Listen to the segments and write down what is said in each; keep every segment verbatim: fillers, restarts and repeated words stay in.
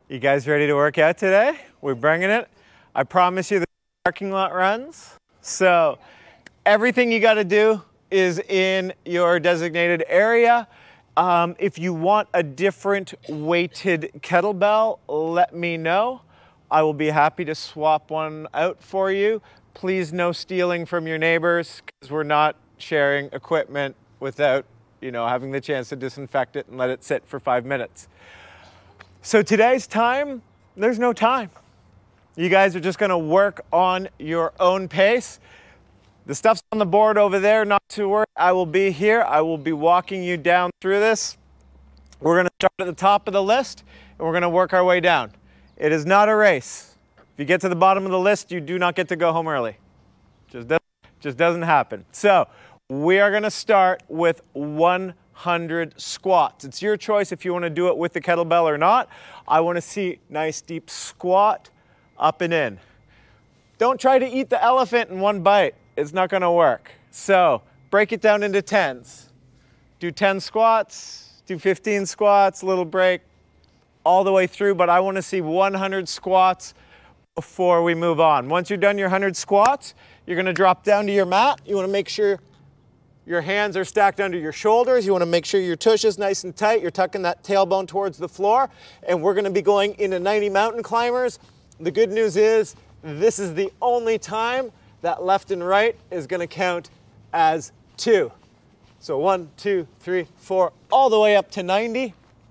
You guys ready to work out today? We're bringing it. I promise you the parking lot runs. So everything you got to do is in your designated area. Um, if you want a different weighted kettlebell, let me know. I will be happy to swap one out for you. Please no stealing from your neighbors, because we're not sharing equipment without, you know, having the chance to disinfect it and let it sit for five minutes. So today's time, there's no time. You guys are just gonna work on your own pace. The stuff's on the board over there, not to worry. I will be here. I will be walking you down through this. We're gonna start at the top of the list and we're gonna work our way down. It is not a race. If you get to the bottom of the list, you do not get to go home early. Just doesn't, just doesn't happen. So we are gonna start with one hundred squats. It's your choice if you wanna do it with the kettlebell or not. I wanna see nice deep squat, up and in. Don't try to eat the elephant in one bite. It's not gonna work. So break it down into tens. Do ten squats, do fifteen squats, little break, all the way through, but I wanna see one hundred squats before we move on. Once you're done your one hundred squats, you're gonna drop down to your mat. You wanna make sure your hands are stacked under your shoulders. You wanna make sure your tush is nice and tight. You're tucking that tailbone towards the floor. And we're gonna be going into ninety mountain climbers. The good news is, this is the only time that left and right is gonna count as two. So one, two, three, four, all the way up to ninety.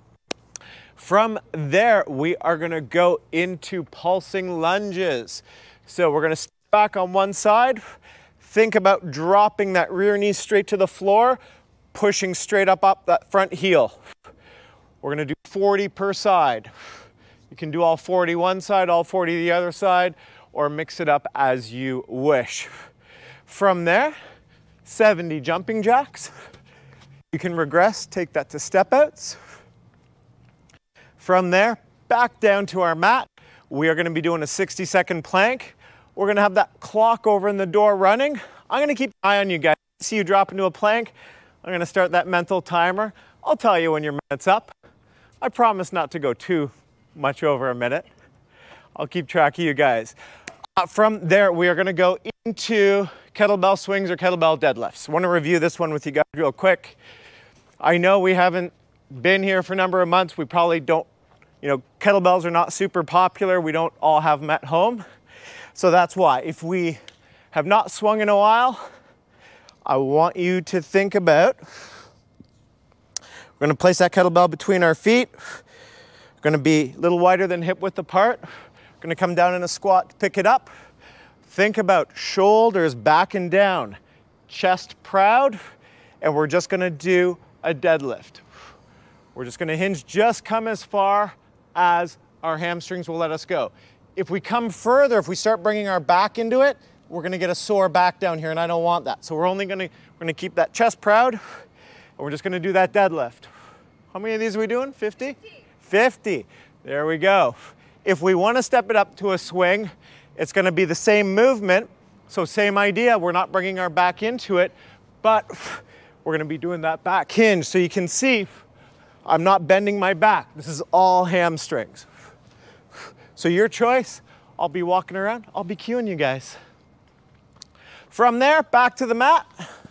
From there, we are gonna go into pulsing lunges. So we're gonna step back on one side. Think about dropping that rear knee straight to the floor, pushing straight up, up that front heel. We're gonna do forty per side. You can do all forty one side, all forty the other side, or mix it up as you wish. From there, seventy jumping jacks. You can regress, take that to step outs. From there, back down to our mat. We are gonna be doing a sixty second plank. We're gonna have that clock over in the door running. I'm gonna keep an eye on you guys. See you drop into a plank. I'm gonna start that mental timer. I'll tell you when your minute's up. I promise not to go too much over a minute. I'll keep track of you guys. Uh, from there, we are gonna go into kettlebell swings or kettlebell deadlifts. I wanna review this one with you guys real quick. I know we haven't been here for a number of months. We probably don't, you know, kettlebells are not super popular. We don't all have them at home. So that's why. If we have not swung in a while, I want you to think about, we're gonna place that kettlebell between our feet. We're gonna be a little wider than hip width apart. We're gonna come down in a squat to pick it up. Think about shoulders back and down, chest proud, and we're just gonna do a deadlift. We're just gonna hinge, just come as far as our hamstrings will let us go. If we come further, if we start bringing our back into it, we're gonna get a sore back down here, and I don't want that. So we're only gonna, we're gonna keep that chest proud, and we're just gonna do that deadlift. How many of these are we doing? fifty? fifty. fifty. There we go. If we wanna step it up to a swing, it's gonna be the same movement, so same idea. We're not bringing our back into it, but we're gonna be doing that back hinge. So you can see, I'm not bending my back. This is all hamstrings. So your choice. I'll be walking around, I'll be cueing you guys. From there, back to the mat.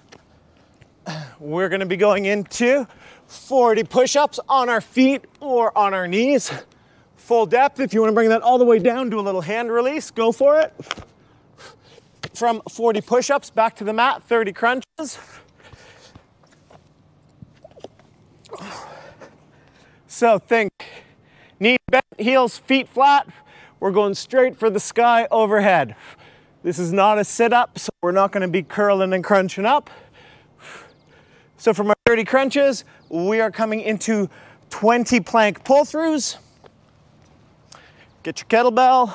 We're gonna be going into forty push-ups on our feet or on our knees. Full depth. If you wanna bring that all the way down, do a little hand release, go for it. From forty push-ups back to the mat, thirty crunches. So think, knee bent, heels, feet flat. We're going straight for the sky overhead. This is not a sit-up, so we're not gonna be curling and crunching up. So from our thirty crunches, we are coming into twenty plank pull-throughs. Get your kettlebell.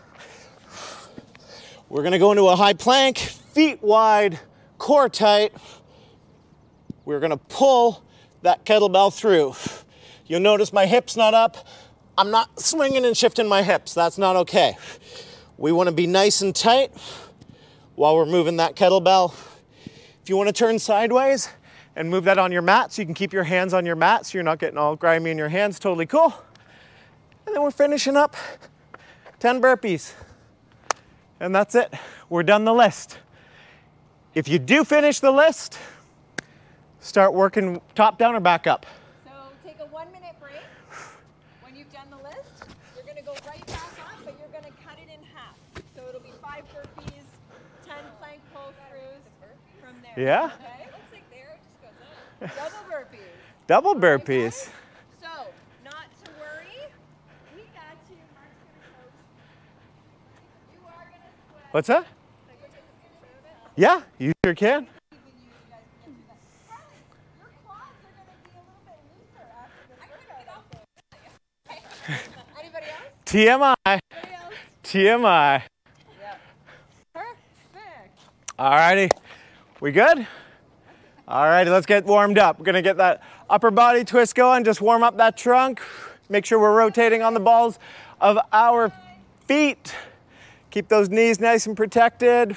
We're gonna go into a high plank, feet wide, core tight. We're gonna pull that kettlebell through. You'll notice my hips not up. I'm not swinging and shifting my hips. That's not okay. We wanna be nice and tight while we're moving that kettlebell. If you wanna turn sideways and move that on your mat so you can keep your hands on your mat so you're not getting all grimy in your hands, totally cool. And then we're finishing up ten burpees. And that's it. We're done the list. If you do finish the list, start working top down or back up. So take a one minute break. When you've done the list, you're gonna go right back up, but you're gonna cut it in half. So it'll be five burpees, ten plank pull throughs from there. Yeah? Okay? Looks like there, it just goes up. Double burpees. Double burpees. Okay? So, not to worry. We got you. Mark's gonna coach. You are gonna sweat. What's that? Yeah, you sure can. Anybody else? T M I. Anybody else? T M I. Yeah. Perfect. All righty. We good? All righty, let's get warmed up. We're gonna get that upper body twist going. Just warm up that trunk. Make sure we're rotating on the balls of our feet. Keep those knees nice and protected.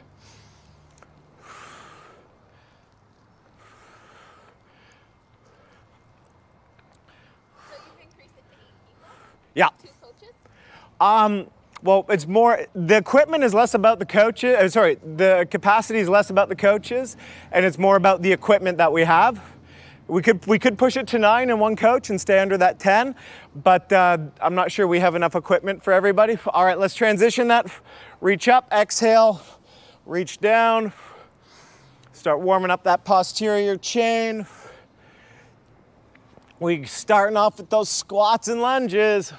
Yeah. Two coaches? Um, well, it's more, the equipment is less about the coaches, uh, sorry, the capacity is less about the coaches, and it's more about the equipment that we have. We could, we could push it to nine in one coach and stay under that ten, but uh, I'm not sure we have enough equipment for everybody. All right, let's transition that. Reach up, exhale, reach down. Start warming up that posterior chain. We starting off with those squats and lunges.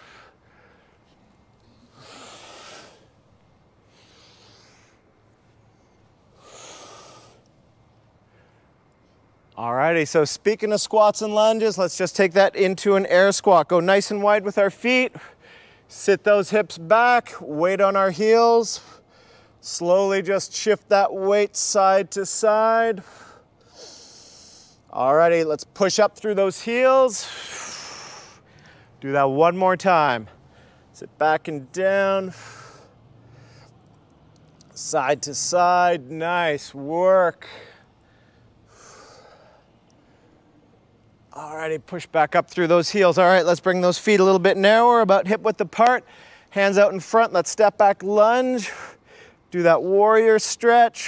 Alrighty, so speaking of squats and lunges, let's just take that into an air squat. Go nice and wide with our feet. Sit those hips back, weight on our heels. Slowly just shift that weight side to side. Alrighty, let's push up through those heels. Do that one more time. Sit back and down. Side to side, nice work. Alrighty, push back up through those heels. All right, let's bring those feet a little bit narrower, about hip width apart. Hands out in front, let's step back lunge. Do that warrior stretch.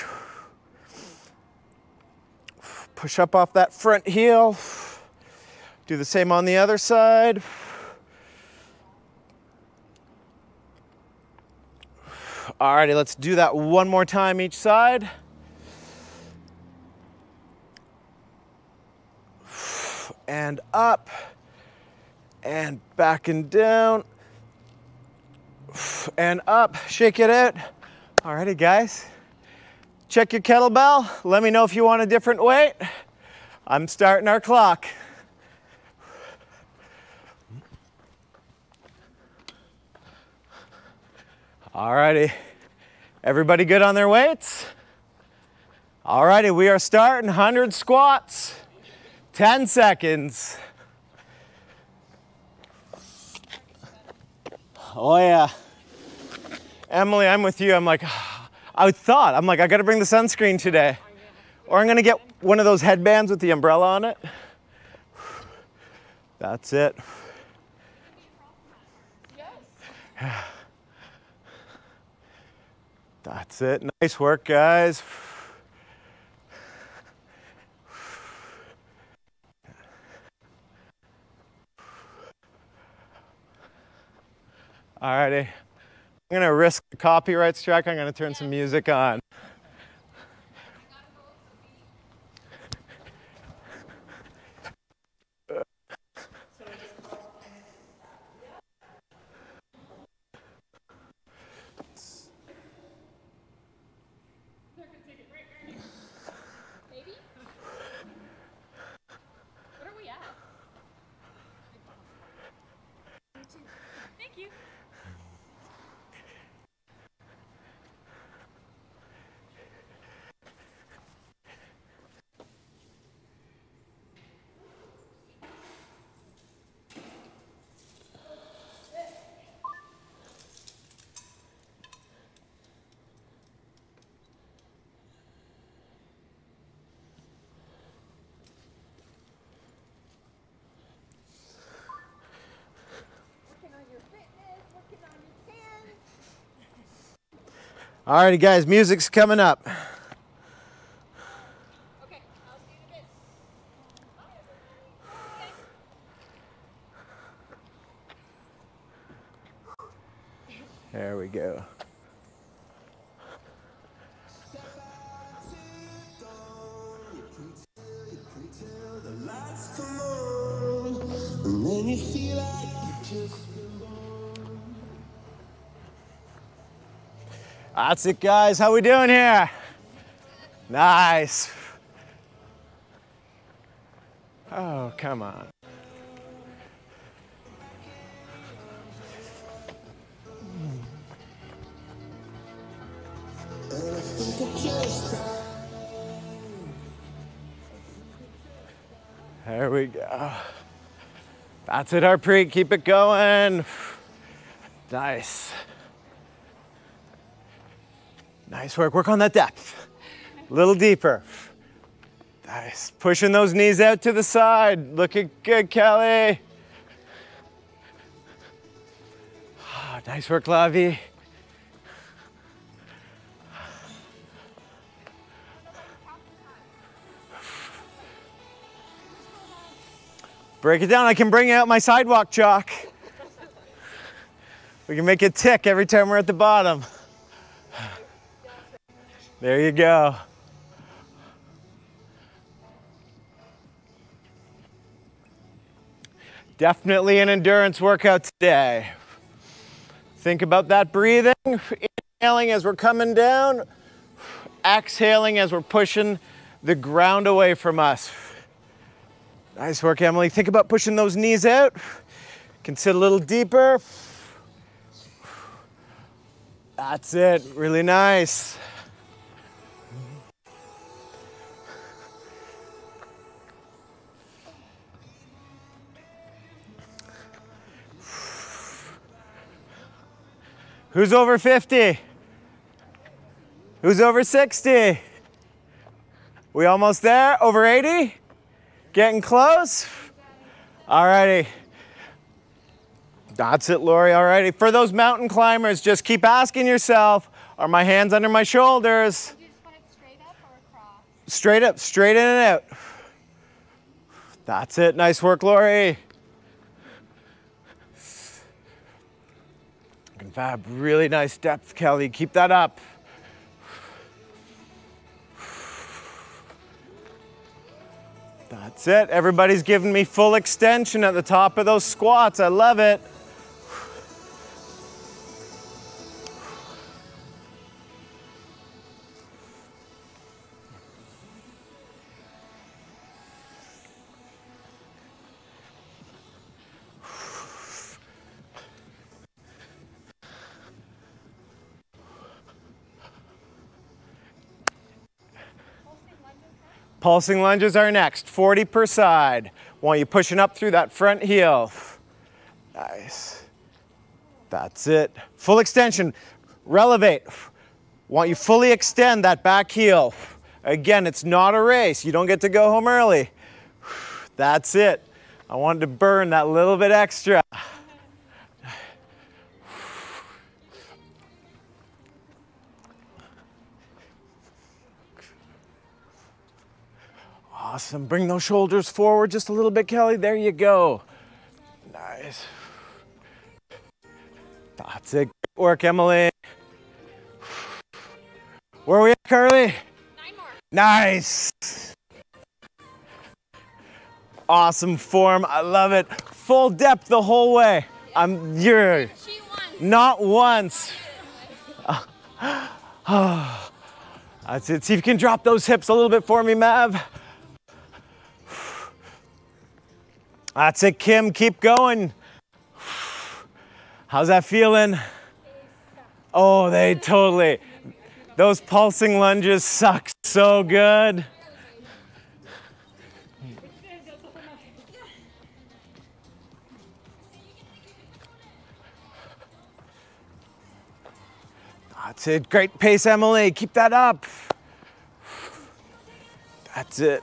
Push up off that front heel. Do the same on the other side. Alrighty, let's do that one more time each side. And up, and back and down, and up, shake it out. Alrighty guys, check your kettlebell. Let me know if you want a different weight. I'm starting our clock. Alrighty, everybody good on their weights? Alrighty, we are starting one hundred squats, ten seconds. Oh yeah. Emily, I'm with you. I'm like, I thought, I'm like, I gotta bring the sunscreen today. Or I'm gonna get one of those headbands with the umbrella on it. That's it. That's it. Nice work, guys. Alrighty. I'm gonna risk the copyright strike. I'm gonna turn some music on. Alrighty guys, music's coming up. Okay, I'll see you in a bit. There we go. That's it guys, how we doing here? Nice. Oh, come on. There we go. That's it, Harpreet. Keep it going. Nice. Nice work. Work on that depth. A little deeper. Nice. Pushing those knees out to the side. Looking good, Kelly. Oh, nice work, Lavi. Break it down. I can bring out my sidewalk chalk. We can make it tick every time we're at the bottom. There you go. Definitely an endurance workout today. Think about that breathing. Inhaling as we're coming down. Exhaling as we're pushing the ground away from us. Nice work, Emily. Think about pushing those knees out. Can sit a little deeper. That's it. Really nice. Who's over fifty? Who's over sixty? We almost there? Over eighty? Getting close? Alrighty. That's it, Lori. Alrighty. For those mountain climbers, just keep asking yourself, are my hands under my shoulders? Do you just want it straight up or across? Straight up, straight in and out. That's it. Nice work, Lori. Fab. Really nice depth, Kelly. Keep that up. That's it. Everybody's giving me full extension at the top of those squats. I love it. Pulsing lunges are next, forty per side. Want you pushing up through that front heel. Nice. That's it. Full extension. Relevate. Want you fully extend that back heel. Again, it's not a race. You don't get to go home early. That's it. I wanted to burn that little bit extra. Awesome. Bring those shoulders forward just a little bit, Kelly. There you go. Nice. That's it. Good work, Emily. Where are we at, Carly? Nine more. Nice. Awesome form. I love it. Full depth the whole way. I'm you're She won. not once. That's it. See if you can drop those hips a little bit for me, Mav. That's it, Kim. Keep going. How's that feeling? Oh, they totally. Those pulsing lunges suck so good. That's it. Great pace, Emily. Keep that up. That's it.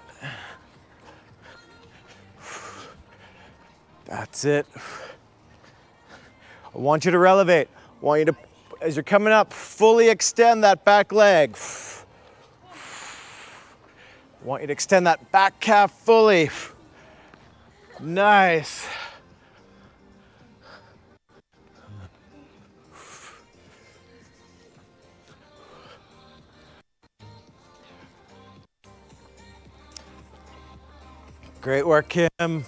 That's it. I want you to relevate. I want you to As you're coming up, fully extend that back leg. I want you to extend that back calf fully. Nice. Great work, Kim.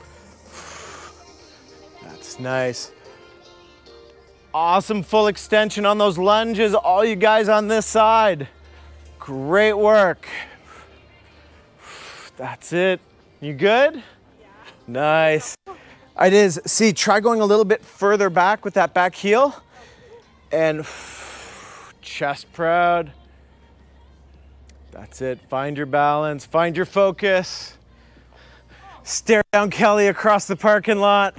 That's nice. Awesome full extension on those lunges, all you guys on this side. Great work. That's it. You good? Yeah. Nice. It is. See, try going a little bit further back with that back heel. And chest proud. That's it. Find your balance. Find your focus. Stare down Kelly across the parking lot.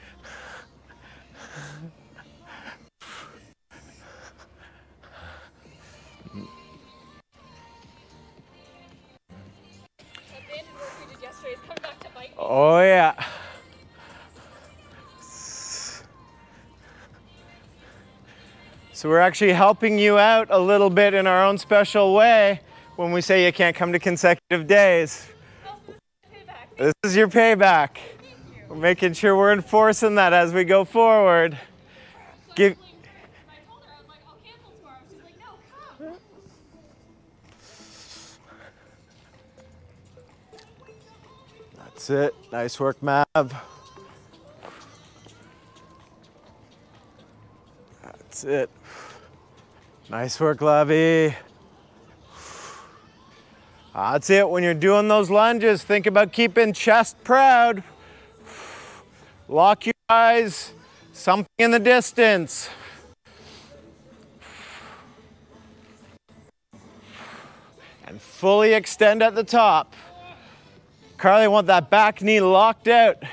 Oh yeah. So we're actually helping you out a little bit in our own special way when we say you can't come to consecutive days. This is your payback. We're making sure we're enforcing that as we go forward. Give. That's it. Nice work, Mav. That's it. Nice work, Lovey. That's it. When you're doing those lunges, think about keeping chest proud. Lock your eyes. Something in the distance. And fully extend at the top. Carly, I want that back knee locked out.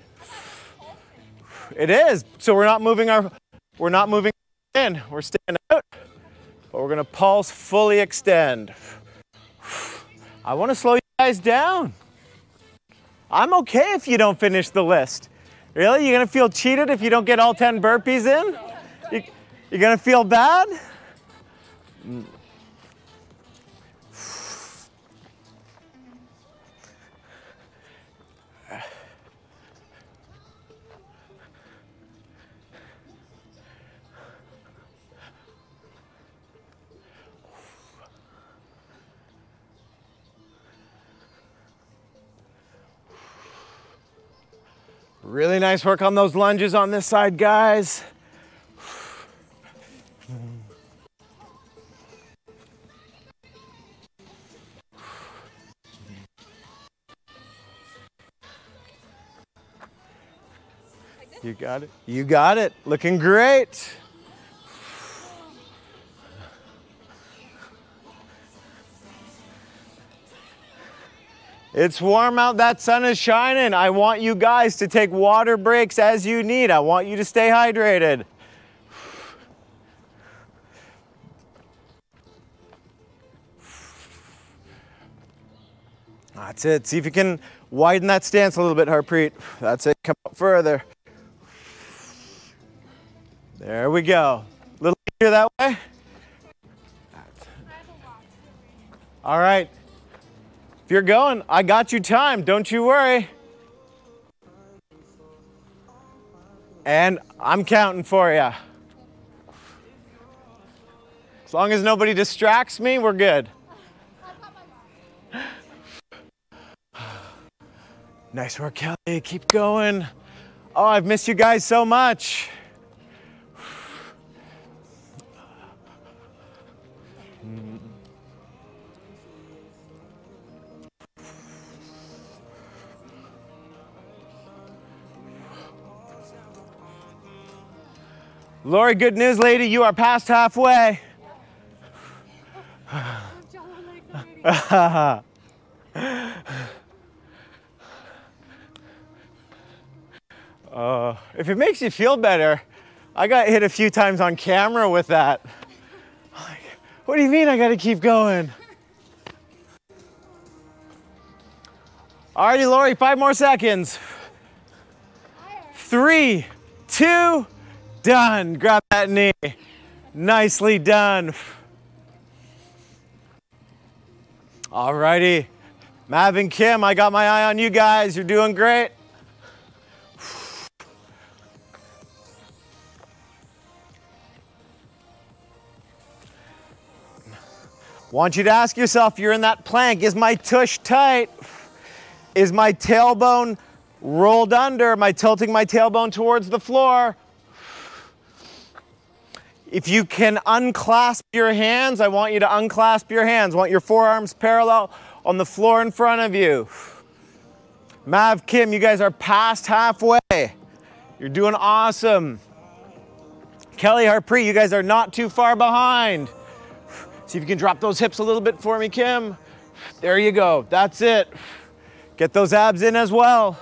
It is. So we're not moving our, we're not moving in. We're staying out. But we're gonna pulse, fully extend. I want to slow you guys down. I'm okay if you don't finish the list. Really? You're gonna feel cheated if you don't get all ten burpees in? You, you're gonna feel bad? Really nice work on those lunges on this side, guys. You got it. You got it. Looking great. It's warm out, that sun is shining. I want you guys to take water breaks as you need. I want you to stay hydrated. That's it. See if you can widen that stance a little bit, Harpreet. That's it. Come up further. There we go. A little easier that way. All right. If you're going, I got you time. Don't you worry. And I'm counting for you. As long as nobody distracts me, we're good. Nice work, Kelly. Keep going. Oh, I've missed you guys so much. Lori, good news, lady. You are past halfway. uh, if it makes you feel better, I got hit a few times on camera with that. Like, what do you mean I got to keep going? Alrighty, Lori, five more seconds. Three, two, done. Grab that knee. Nicely done. Alrighty. Mav and Kim, I got my eye on you guys. You're doing great. Want you to ask yourself, you're in that plank, is my tush tight? Is my tailbone rolled under? Am I tilting my tailbone towards the floor? If you can unclasp your hands, I want you to unclasp your hands. I want your forearms parallel on the floor in front of you. Mav, Kim, you guys are past halfway. You're doing awesome. Kelly, Harpreet, you guys are not too far behind. See if you can drop those hips a little bit for me, Kim. There you go. That's it. Get those abs in as well.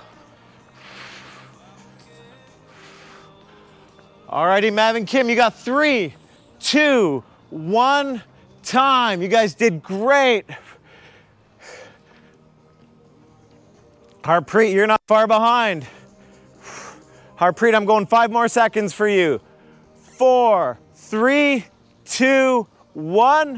Alrighty, Mav and Kim, you got three, two, one, time. You guys did great. Harpreet, you're not far behind. Harpreet, I'm going five more seconds for you. Four, three, two, one.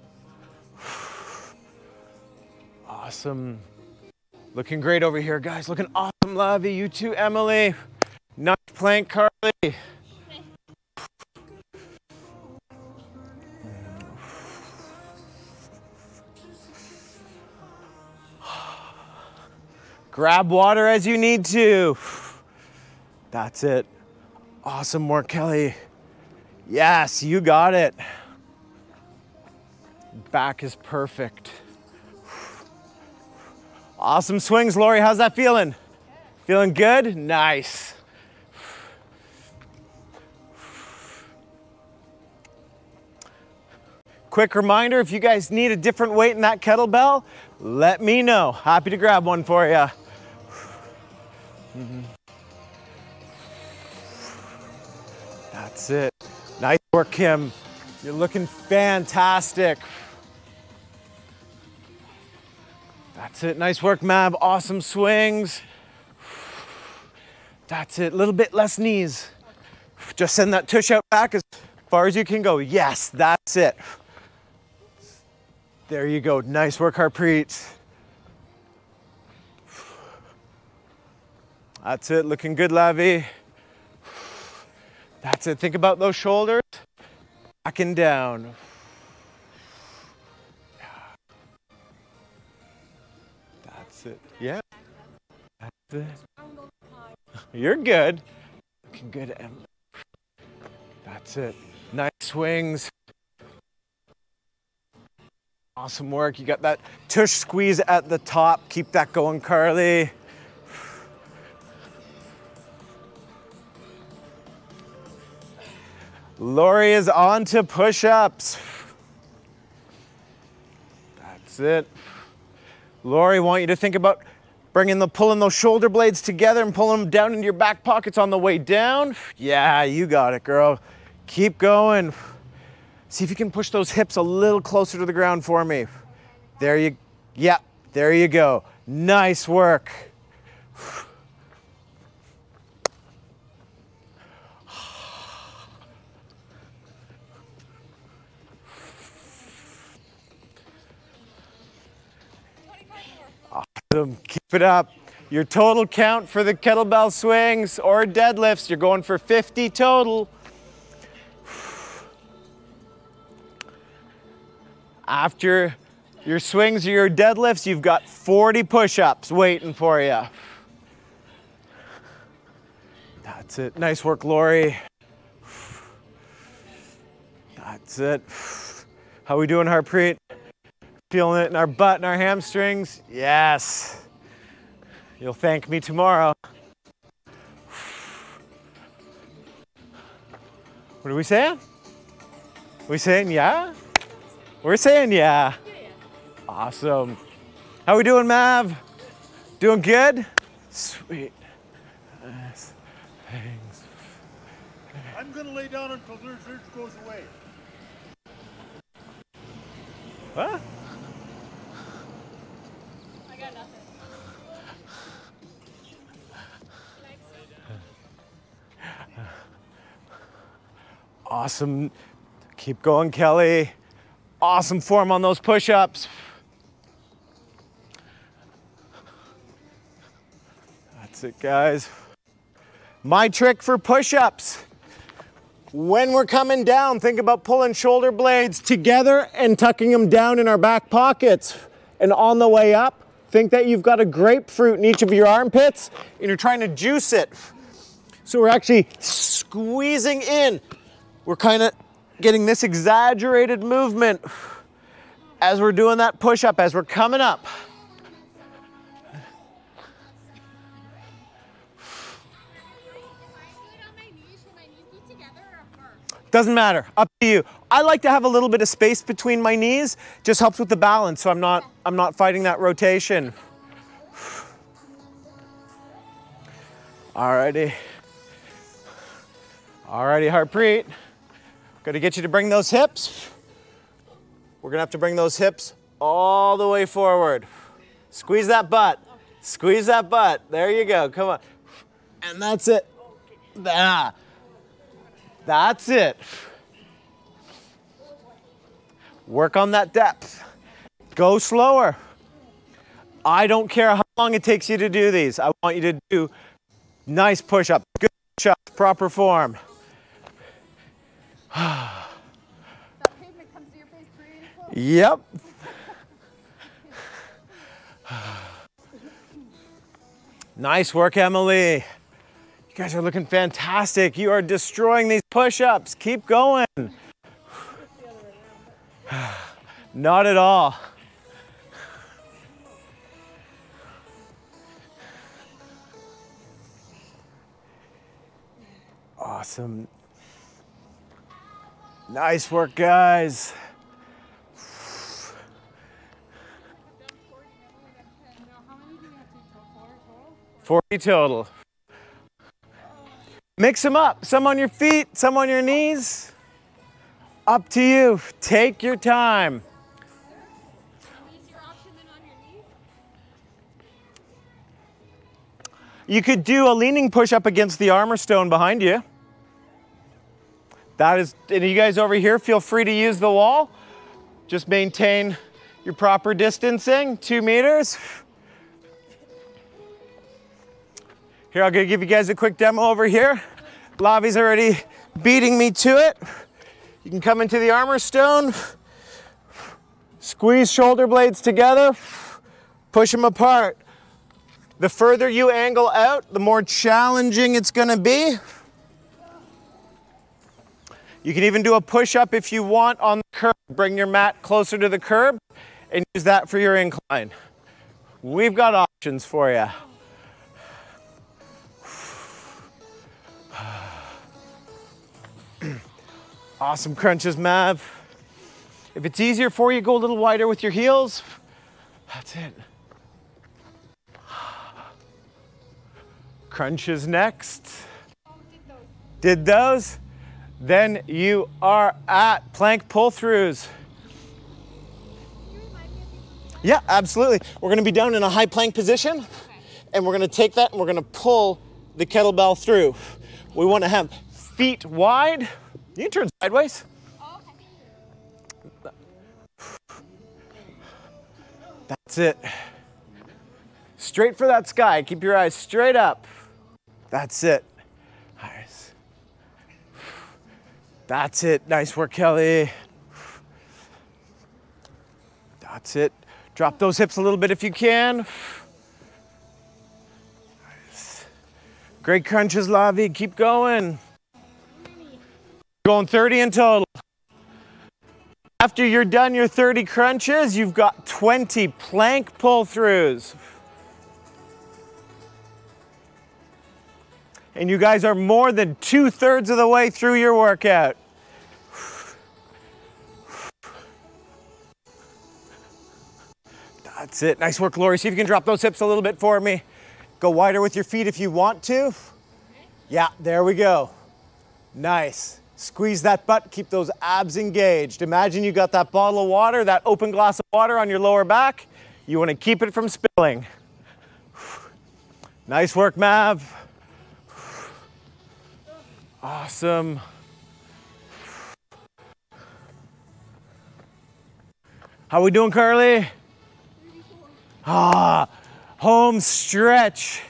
Awesome. Looking great over here, guys. Looking awesome, Lavi. You too, Emily. Nice plank, Carly. Grab water as you need to. That's it. Awesome work, Kelly. Yes, you got it. Back is perfect. Awesome swings, Lori. How's that feeling? Feeling good? Nice. Quick reminder, if you guys need a different weight in that kettlebell, let me know. Happy to grab one for you. Mm-hmm. That's it. Nice work, Kim. You're looking fantastic. That's it. Nice work, Mav. Awesome swings. That's it. A little bit less knees. Just send that tush out back as far as you can go. Yes, that's it. There you go. Nice work, Harpreet. That's it. Looking good, Lavi. That's it. Think about those shoulders. Back and down. That's it. Yeah. That's it. You're good. Looking good, Emily. That's it. Nice swings. Awesome work. You got that tush squeeze at the top. Keep that going, Carly. Lori is on to push-ups. That's it. Lori, want you to think about bringing the, pulling those shoulder blades together and pulling them down into your back pockets on the way down. Yeah, you got it, girl. Keep going. See if you can push those hips a little closer to the ground for me. There you, yeah, there you go. Nice work. Awesome. Keep it up. Your total count for the kettlebell swings or deadlifts, you're going for fifty total. After your swings or your deadlifts, you've got forty push-ups waiting for you. That's it. Nice work, Lori. That's it. How we doing, Harpreet? Feeling it in our butt and our hamstrings? Yes. You'll thank me tomorrow. What are we saying? Are we saying yeah? We're saying yeah. Awesome. How we doing, Mav? Doing good? Sweet. Nice. Thanks. I'm going to lay down until their surge goes away. What? I got nothing. Awesome. Keep going, Kelly. Awesome form on those push-ups. That's it, guys. My trick for push-ups. When we're coming down, think about pulling shoulder blades together and tucking them down in our back pockets. And on the way up, think that you've got a grapefruit in each of your armpits and you're trying to juice it. So we're actually squeezing in. We're kind of getting this exaggerated movement as we're doing that push-up, as we're coming up. Doesn't matter, up to you. I like to have a little bit of space between my knees, just helps with the balance, so I'm not, I'm not fighting that rotation. Alrighty. Alrighty, Harpreet. Gotta get you to bring those hips. We're gonna have to bring those hips all the way forward. Squeeze that butt. Squeeze that butt. There you go, come on. And that's it. Ah. That's it. Work on that depth. Go slower. I don't care how long it takes you to do these. I want you to do nice push-ups, good push-ups, proper form. That pavement comes to your face pretty close. Yep. Nice work, Emily. You guys are looking fantastic. You are destroying these push-ups. Keep going. Not at all. Awesome. Nice work, guys. forty total. Mix them up. Some on your feet, some on your knees. Up to you. Take your time. Easier option than on your knees? You could do a leaning push-up against the armor stone behind you. That is, and you guys over here, feel free to use the wall. Just maintain your proper distancing, two meters. Here, I'm gonna give you guys a quick demo over here. Lavi's already beating me to it. You can come into the armor stone, squeeze shoulder blades together, push them apart. The further you angle out, the more challenging it's gonna be. You can even do a push-up if you want on the curb. Bring your mat closer to the curb and use that for your incline. We've got options for you. Awesome crunches, Mav. If it's easier for you, go a little wider with your heels. That's it. Crunches next. Did those? Then you are at plank pull-throughs. Yeah, absolutely. We're gonna be down in a high plank position, okay. And we're gonna take that and we're gonna pull the kettlebell through. We wanna have feet wide. You can turn sideways. Oh, okay. That's it. Straight for that sky. Keep your eyes straight up. That's it. Nice. That's it. Nice work, Kelly. That's it. Drop those hips a little bit if you can. Nice. Great crunches, Lavi. Keep going. Going thirty in total. After you're done your thirty crunches, you've got twenty plank pull-throughs. And you guys are more than two-thirds of the way through your workout. That's it. Nice work, Lori. See if you can drop those hips a little bit for me. Go wider with your feet if you want to. Yeah, there we go. Nice. Squeeze that butt, keep those abs engaged. Imagine you got that bottle of water, that open glass of water on your lower back. You want to keep it from spilling. Nice work, Mav. How we doing, Carly? Ah, home stretch.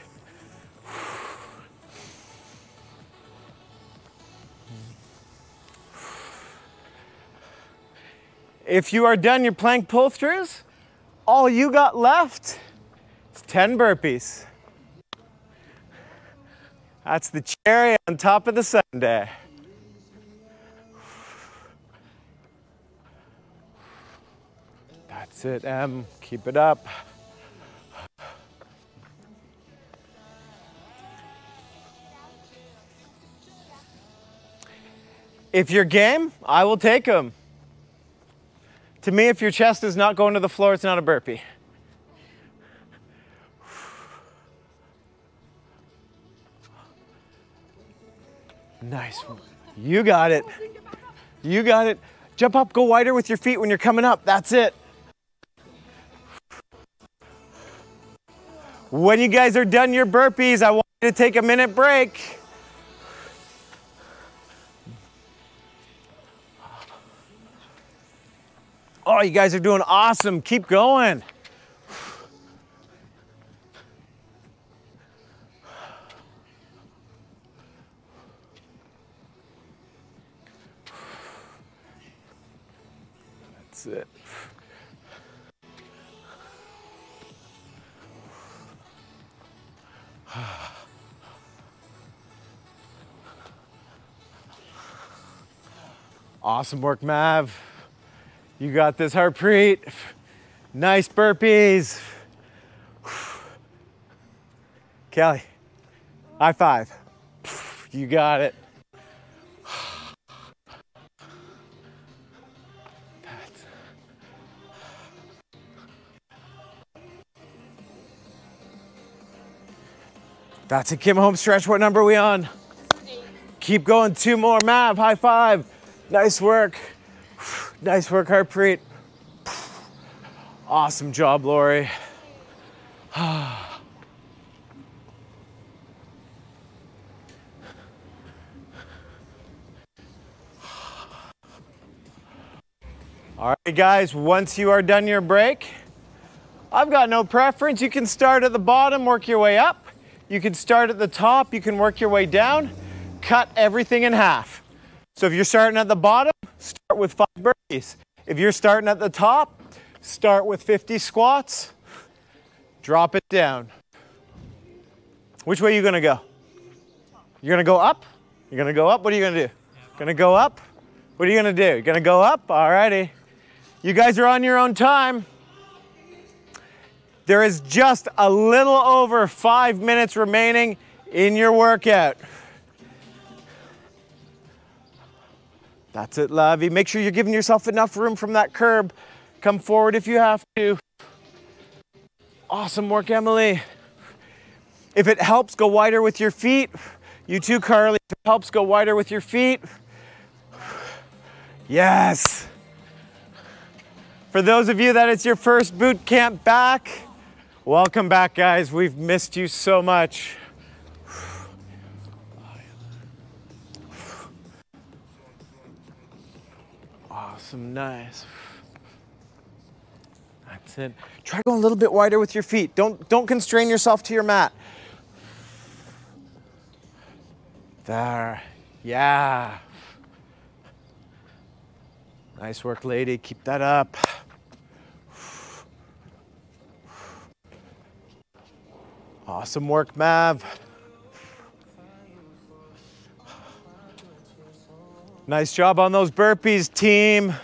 If you are done your plank pull-throughs, all you got left is ten burpees. That's the cherry on top of the sundae. That's it, Em. Keep it up. If you're game, I will take them. To me, if your chest is not going to the floor, it's not a burpee. Nice. You got it. You got it. Jump up, go wider with your feet when you're coming up. That's it. When you guys are done your burpees, I want you to take a minute break. Oh, you guys are doing awesome. Keep going. That's it. Awesome work, Mav. You got this, Harpreet. Nice burpees. Kelly, high five. You got it. That's a Kim home stretch. What number are we on? Eight. Keep going, two more. Mav, high five. Nice work. Nice work, Harpreet. Awesome job, Lori. All right, guys, once you are done your break, I've got no preference. You can start at the bottom, work your way up. You can start at the top, you can work your way down. Cut everything in half. So if you're starting at the bottom, start with five burpees. If you're starting at the top, start with fifty squats. Drop it down. Which way are you gonna go? You're gonna go up? You're gonna go up? What are you gonna do? Gonna go up? What are you gonna do? You're gonna go up? Alrighty. You guys are on your own time. There is just a little over five minutes remaining in your workout. That's it, Lovey. Make sure you're giving yourself enough room from that curb. Come forward if you have to. Awesome work, Emily. If it helps, go wider with your feet. You too, Carly. If it helps, go wider with your feet. Yes. For those of you that it's your first boot camp back, welcome back, guys. We've missed you so much. Awesome, nice. That's it. Try going a little bit wider with your feet. Don't, don't constrain yourself to your mat. There, yeah. Nice work, lady. Keep that up. Awesome work, Mav. Nice job on those burpees, team.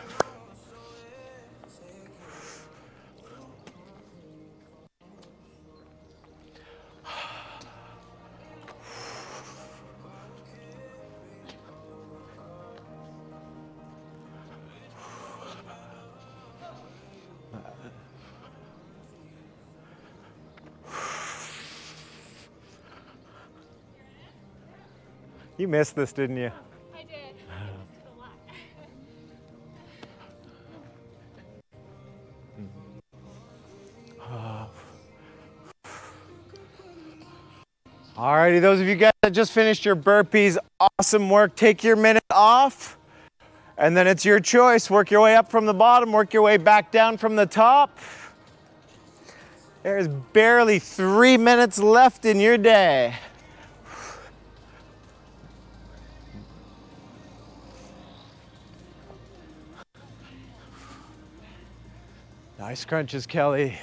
You missed this, didn't you? I did. A lot. Alrighty, those of you guys that just finished your burpees, awesome work. Take your minute off And then it's your choice. Work your way up from the bottom, work your way back down from the top. There's barely three minutes left in your day. Nice crunches, Kelly.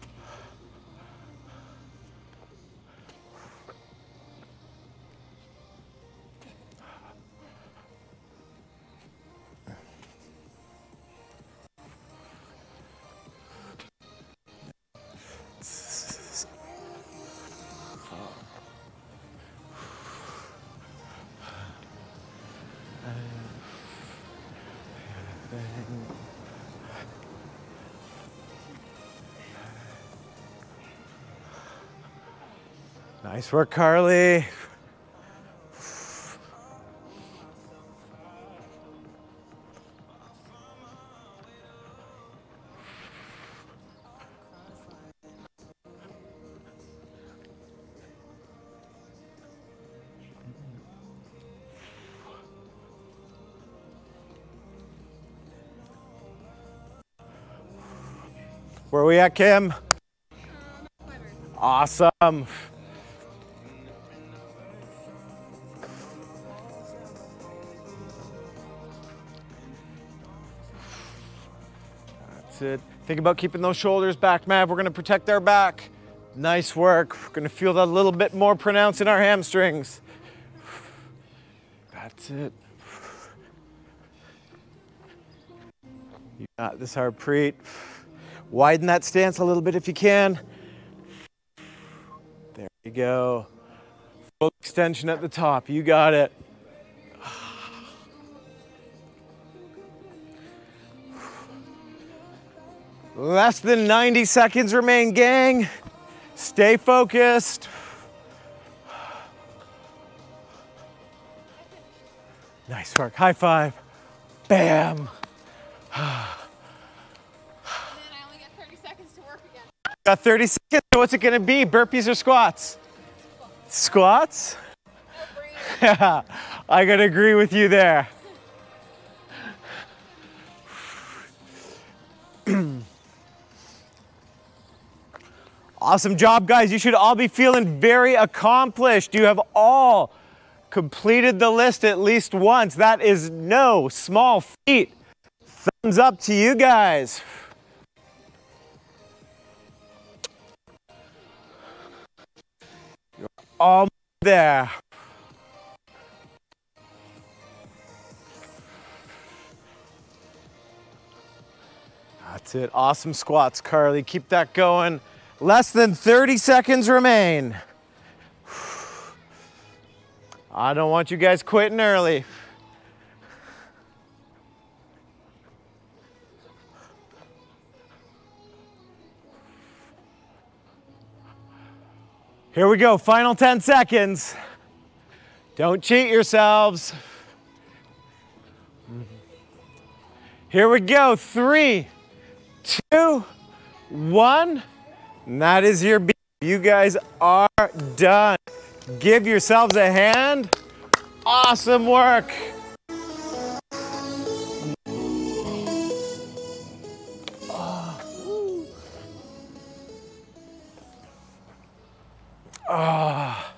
Nice work, Carly. Where are we at, Kim? Awesome. That's it. Think about keeping those shoulders back, Mav. We're gonna protect our back. Nice work. We're gonna feel that a little bit more pronounced in our hamstrings. That's it. You got this, Harpreet. Widen that stance a little bit if you can. There you go. Full extension at the top. You got it. Less than ninety seconds remain, gang. Stay focused. Nice work. High five. Bam. Got thirty seconds, so what's it gonna be? Burpees or squats? Squats? Yeah, I gotta agree with you there. Awesome job, guys. You should all be feeling very accomplished. You have all completed the list at least once. That is no small feat. Thumbs up to you guys. All there. That's it. Awesome squats, Carly. Keep that going. Less than thirty seconds remain. I don't want you guys quitting early. Here we go, final ten seconds. Don't cheat yourselves. Here we go, three, two, one. And that is your beat. You guys are done. Give yourselves a hand. Awesome work. Oh.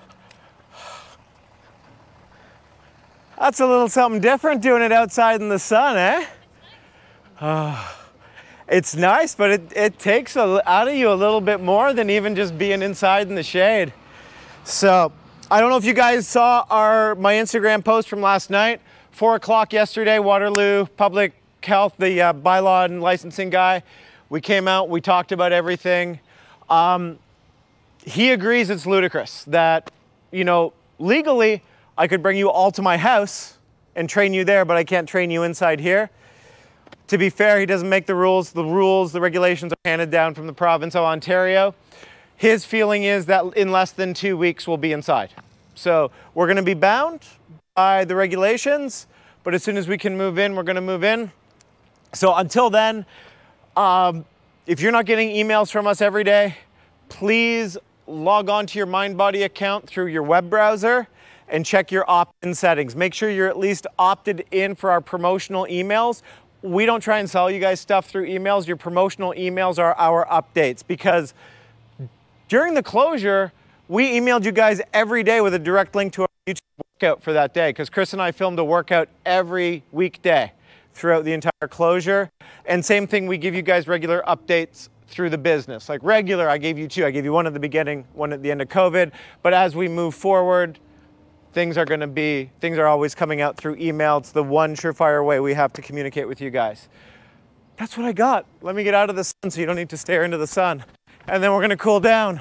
That's a little something different doing it outside in the sun, eh? Oh. It's nice, but it, it takes a, out of you a little bit more than even just being inside in the shade. So, I don't know if you guys saw our my Instagram post from last night. Four o'clock yesterday, Waterloo Public Health, the uh, bylaw and licensing guy. We came out, we talked about everything. Um, He agrees it's ludicrous that, you know, legally, I could bring you all to my house and train you there, but I can't train you inside here. To be fair, he doesn't make the rules. The rules, the regulations are handed down from the province of Ontario. His feeling is that in less than two weeks, we'll be inside. So we're gonna be bound by the regulations, but as soon as we can move in, we're gonna move in. So until then, um, if you're not getting emails from us every day, please log on to your MindBody account through your web browser and check your opt-in settings. Make sure you're at least opted in for our promotional emails. We don't try and sell you guys stuff through emails. Your promotional emails are our updates, because during the closure, we emailed you guys every day with a direct link to our YouTube workout for that day, because Chris and I filmed a workout every weekday throughout the entire closure. And same thing, we give you guys regular updates through the business. Like regular, I gave you two. I gave you one at the beginning, one at the end of COVID. But as we move forward, things are gonna be, things are always coming out through email. It's the one surefire way we have to communicate with you guys. That's what I got. Let me get out of the sun so you don't need to stare into the sun. And then we're gonna cool down.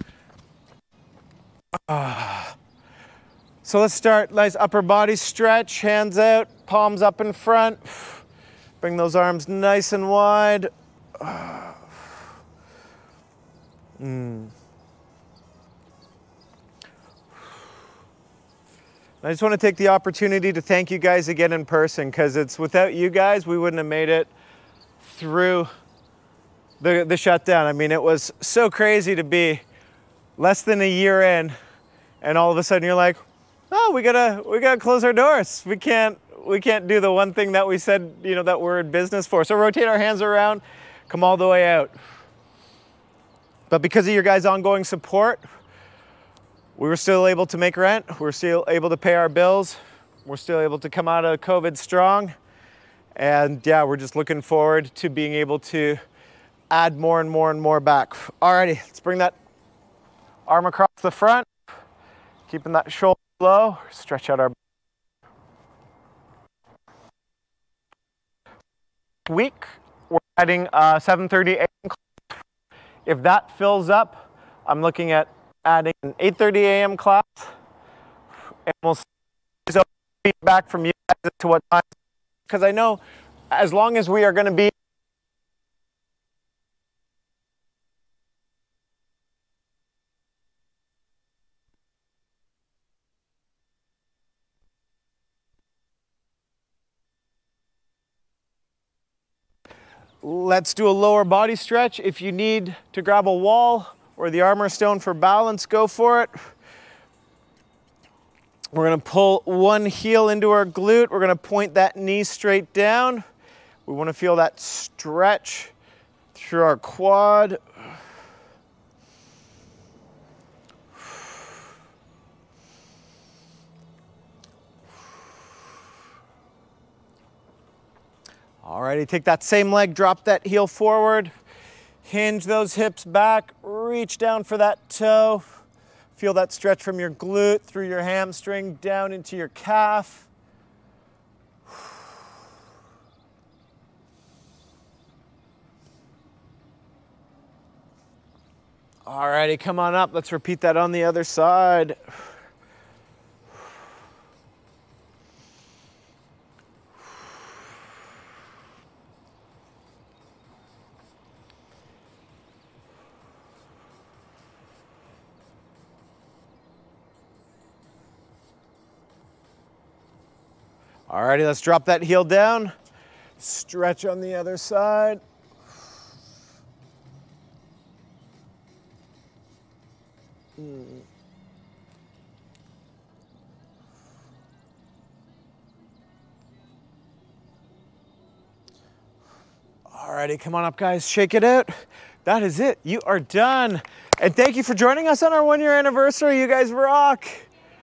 Ah. So let's start, nice upper body stretch, hands out, palms up in front. Bring those arms nice and wide. Mm. I just want to take the opportunity to thank you guys again in person, because it's without you guys, we wouldn't have made it through the, the shutdown. I mean, it was so crazy to be less than a year in, and all of a sudden you're like, oh, we gotta, we gotta close our doors. We can't, we can't do the one thing that we said, you know, that we're in business for. So rotate our hands around, come all the way out. But because of your guys' ongoing support, we were still able to make rent. We're still able to pay our bills. We're still able to come out of COVID strong. And yeah, we're just looking forward to being able to add more and more and more back. Alrighty, let's bring that arm across the front, keeping that shoulder low, stretch out our week. We're adding uh, seven thirty a m If that fills up, I'm looking at adding an eight thirty a m class, and we'll see feedback from you guys as to what time, because I know as long as we are going to be Let's do a lower body stretch. If you need to grab a wall or the armor stone for balance, go for it. We're gonna pull one heel into our glute. We're gonna point that knee straight down. We wanna feel that stretch through our quad. Alrighty, take that same leg, drop that heel forward, hinge those hips back, reach down for that toe. Feel that stretch from your glute through your hamstring down into your calf. Alrighty, come on up. Let's repeat that on the other side. Alrighty, let's drop that heel down. Stretch on the other side. Mm. Alrighty, come on up, guys. Shake it out. That is it. You are done. And thank you for joining us on our one year anniversary. You guys rock.